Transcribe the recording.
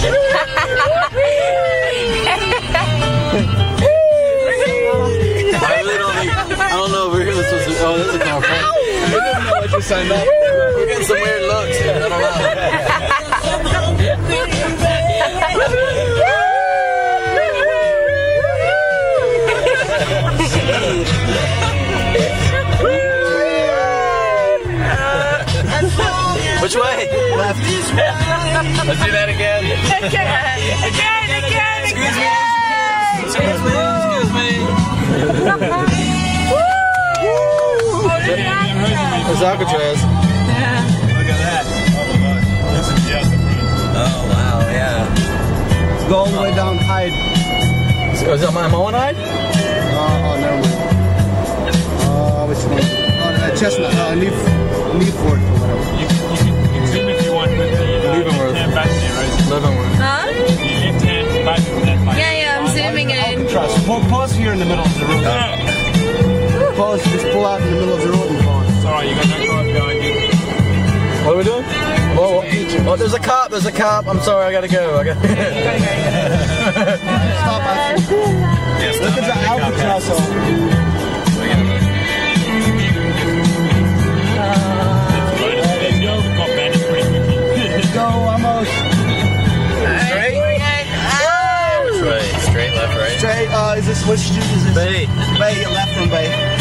I don't know if we're supposed to. Oh, there's a car. I didn't know what you signed up. We're getting some weird looks. I don't know. Which way? Left. Let's do that again. Again. Excuse me. It's Alcatraz. Yeah. Look at that. This is just a proof. Oh, wow, yeah. Go all the way down Hyde. Is that my on Hyde? Never mind. Which one? Chestnut. Leaford or whatever. You can zoom if you want with the left-hand battery, right? Leavenworth. Huh? The left-hand battery, that might. Yeah, I'm zooming in. Alcatraz. Pause here in the middle of the road. Pause, just pull out in the middle of the road and go on. Sorry, you got no car behind you. What are we doing? Oh, there's a cop. There's a cop. I'm sorry, I gotta go. Stop after. Yes, Look at the Alcatraz. Let's go, almost. Straight? Which way? Straight, left, right? Straight, is this, which street is this? Bay. Bay, left from Bay.